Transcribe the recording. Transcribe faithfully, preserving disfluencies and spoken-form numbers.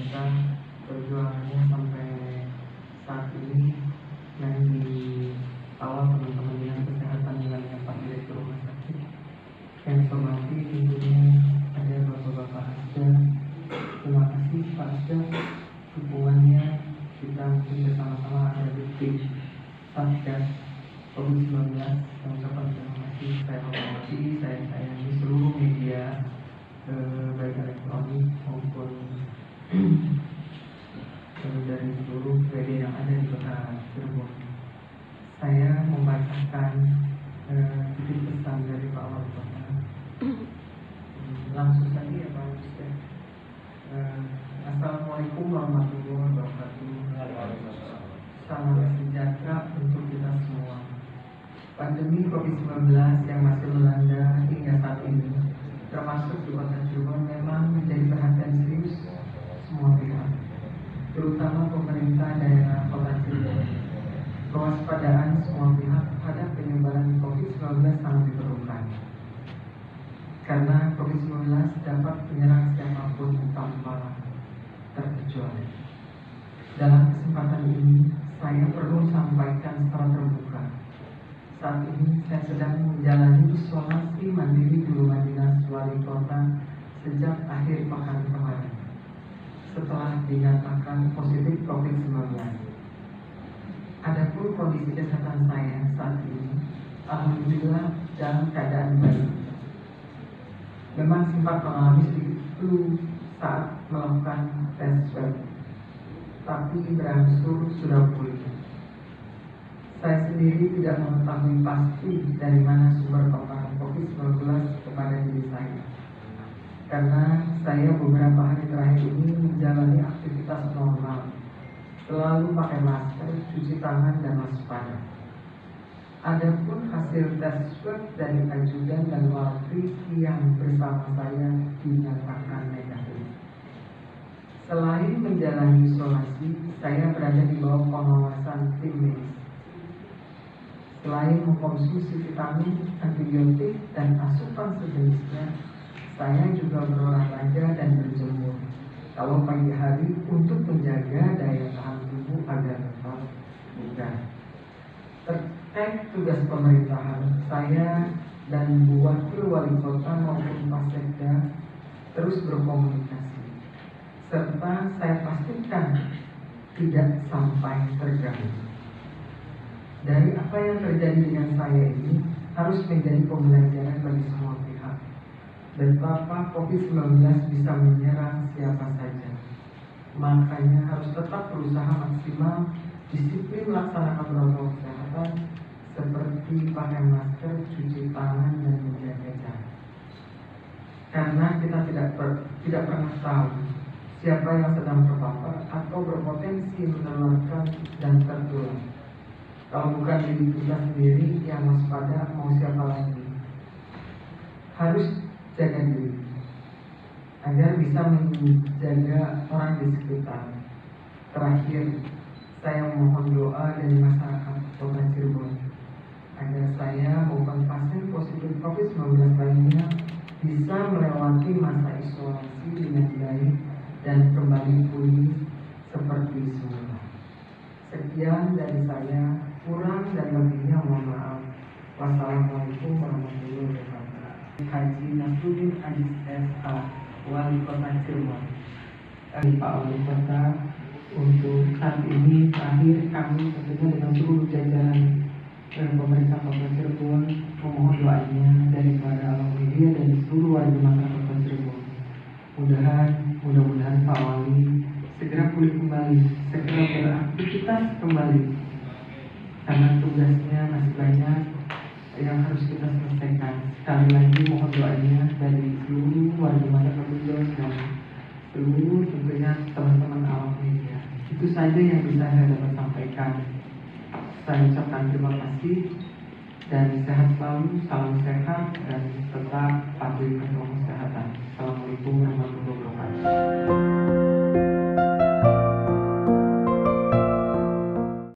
biasa perjuangannya sampai saat ini yang dikawal teman-teman dinas kesehatan wilayah Pak Direktur Rumah Sakit. Yang saya hormati tentunya ada bapak-bapak Asda. Terima kasih Pak Asda dukungannya. Kita mungkin bersama-sama ada di tim Satgas covid sembilan belas. Saya ucapkan terima kasih. Saya hormati, saya sayangi seluruh media eh, baik elektronik maupun eh, dari seluruh media yang ada di kota Cirebon. Saya membacakan eh, titip pesan dari Pak Wali Kota. Langsung saja ya Pak Ustaz. Eh, Assalamualaikum warahmatullahi wabarakatuh. Salam sejahtera untuk kita semua. Pandemi covid sembilan belas yang masih melanda hingga saat ini, termasuk di kota Cirebon, memang menjadi perhatian serius semua pihak, terutama pemerintah daerah kota Cirebon. Kewaspadaan semua pihak terhadap penyebaran covid sembilan belas sangat diperlukan, karena covid sembilan belas dapat menyerang siapapun tanpa terkecuali. Dalam kesempatan ini, saya perlu sampaikan secara terbuka. Saat ini saya sedang menjalani isolasi mandiri di rumah dinas wali kota sejak akhir pekan kemarin, setelah dinyatakan positif covid sembilan belas. Adapun kondisi kesehatan saya saat ini, alhamdulillah dalam keadaan baik. Memang sempat mengalami sedikit flu saat melakukan tes swab, tapi berangsur sudah pulih. Saya sendiri tidak mengetahui pasti dari mana sumber paparan covid sembilan belas kepada diri saya, karena saya beberapa hari terakhir ini menjalani aktivitas normal, selalu pakai masker, cuci tangan, dan waspada. Adapun hasil tes swab dari ajudan dan walri yang bersama saya dinyatakan negatif. Selain menjalani isolasi, saya berada di bawah pengawasan tim medis. Selain mengkonsumsi vitamin, antibiotik, dan asupan sejenisnya, saya juga berolahraga dan berjemur kalau pagi hari untuk menjaga daya tahan tubuh agar tetap bugar. Terkait tugas pemerintahan, saya dan Bu Wakil Wali Kota maupun Pak Sekda terus berkomunikasi, serta saya pastikan tidak sampai terganggu. Dari apa yang terjadi dengan saya ini harus menjadi pembelajaran bagi semua pihak. Betapa covid sembilan belas bisa menyerang siapa saja. Makanya harus tetap berusaha maksimal, disiplin melaksanakan protokol kesehatan seperti pakai masker, cuci tangan, dan menjaga jarak. Karena kita tidak per, tidak pernah tahu siapa yang sedang terpapar atau berpotensi menularkan dan tertular. Kalau bukan diri kita sendiri yang waspada, mau siapa lagi? Harus jaga diri agar bisa menjaga orang di sekitar. Terakhir, saya mohon doa dari masyarakat Kota Cirebon agar saya maupun pasien positif covid sembilan belas lainnya bisa melewati masa isolasi dengan baik dan kembali pulih seperti semula. Sekian dari saya, kurang dan lebihnya mohon maaf. Wassalamualaikum warahmatullahi wabarakatuh. Haji Nasruddin Aziz S A, Wali Kota Cirebon. Dari Pak Wali Kota, untuk saat ini terakhir kami tentunya dengan seluruh jajaran dan pemerintah Kota Cirebon memohon doanya daripada awak media dan seluruh warga masyarakat Kota Cirebon. Mudah-mudahan, mudah-mudahan Pak Wali segera pulih kembali, segera beraktivitas kembali, karena tugasnya masih banyak yang harus kita selesaikan. Sekali lagi mohon doanya dari seluruh warga masyarakat Cirebon dan seluruh tentunya teman-teman awak media. Itu saja yang bisa saya dapat sampaikan. Saya ucapkan terima kasih dan sehat selalu, salam sehat, dan tetap patuhi protokol kesehatan. Assalamualaikum warahmatullahi wabarakatuh.